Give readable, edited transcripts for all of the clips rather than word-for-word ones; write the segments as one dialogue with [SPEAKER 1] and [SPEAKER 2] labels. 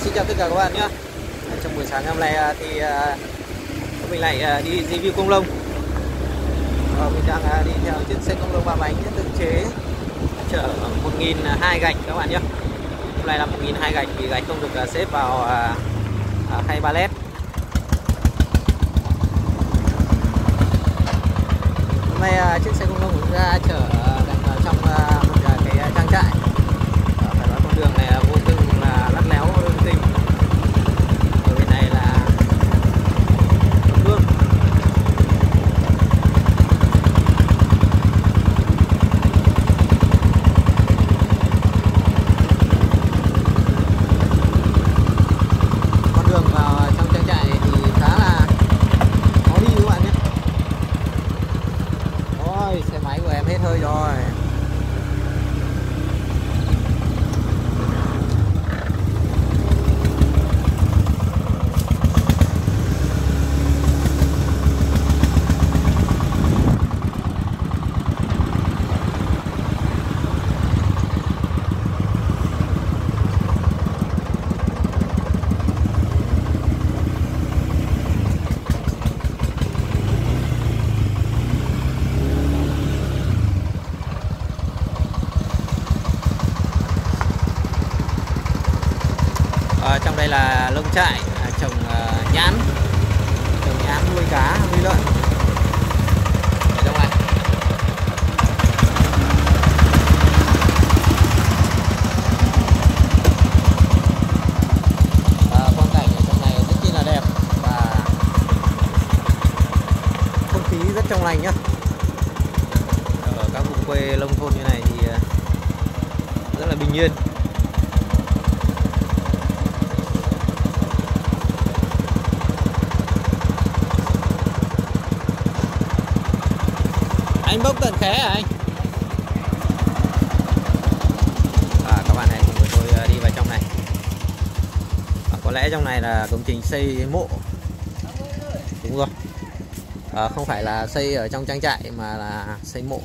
[SPEAKER 1] Xin chào tất cả các bạn nhé. Trong buổi sáng hôm nay thì mình lại đi review công lông. Mình đang đi theo chiếc xe công lông 3 bánh tự chế chở 1.200 gạch các bạn nhé. Hôm nay là 1.200 gạch vì gạch không được xếp vào khay pallet. Hôm nay chiếc xe công lông cũng ra chở gạch vào trong một cái trang trại. Phải nói con đường này vô cùng là lắt léo linh tinh. Ở bên này là nước. Con đường vào trong trang trại này thì khá là khó đi các bạn nhé. Ôi, xe máy của em hết hơi rồi. Trong đây là lông trại trồng nhãn nuôi cá nuôi lợn ở trong này. Quang cảnh ở trong này rất chi là đẹp và không khí rất trong lành nhá. Ở các vùng quê nông thôn như này thì rất là bình yên. Anh bốc tận khé hả anh? Các bạn hãy cùng với tôi đi vào trong này. Có lẽ trong này là công trình xây mộ. Đúng rồi. Không phải là xây ở trong trang trại mà là xây mộ.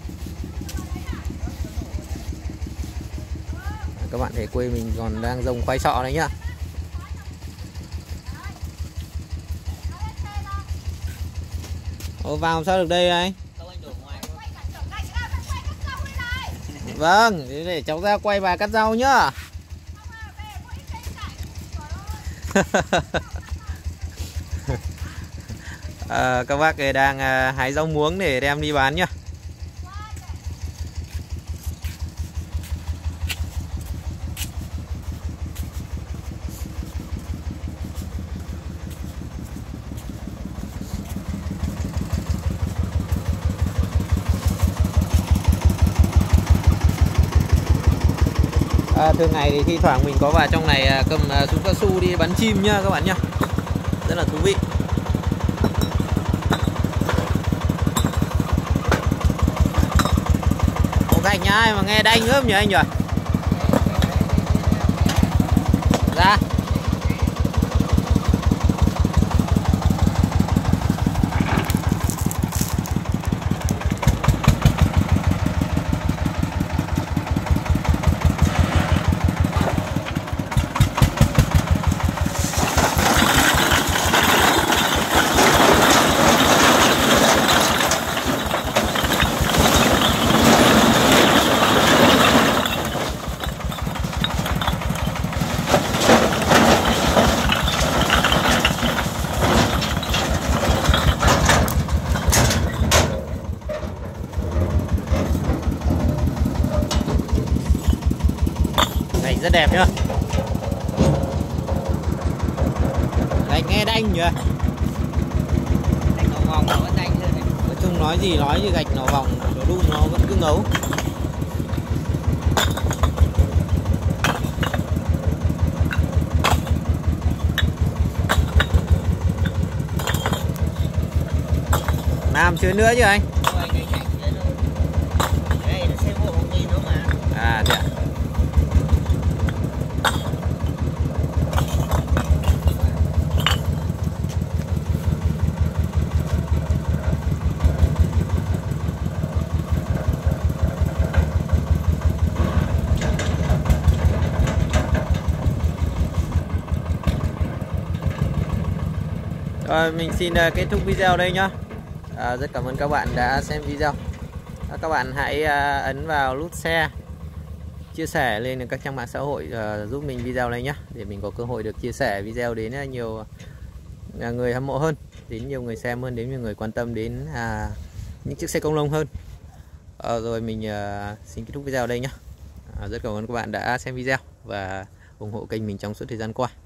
[SPEAKER 1] Các bạn thấy quê mình còn đang trồng khoai sọ đấy nhá. Vào sao được đây anh? Vâng, để cháu ra quay và cắt rau nhá. Các bác đang hái rau muống để đem đi bán nhá. Thường ngày thì thi thoảng mình có vào trong này cầm súng cao su đi bắn chim nhá các bạn nhá. Rất là thú vị. Có gạch nhà ai mà nghe đanh ướp nhỉ anh nhỉ? Ra. Rất đẹp nhá. Gạch nghe đanh nhỉ. Gạch nó vòng nó vẫn đanh hơn này. Nói chung nói gì nói như gạch nó vòng nó đun nó vẫn cứ ngấu. Làm chưa nữa chứ anh? À thế ạ. Rồi mình xin kết thúc video đây nhá. Rất cảm ơn các bạn đã xem video. Các bạn hãy ấn vào nút share, chia sẻ lên các trang mạng xã hội giúp mình video này nhé, để mình có cơ hội được chia sẻ video đến nhiều người hâm mộ hơn, đến nhiều người xem hơn, đến nhiều người quan tâm đến những chiếc xe công nông hơn. Rồi mình xin kết thúc video đây nhé. Rất cảm ơn các bạn đã xem video và ủng hộ kênh mình trong suốt thời gian qua.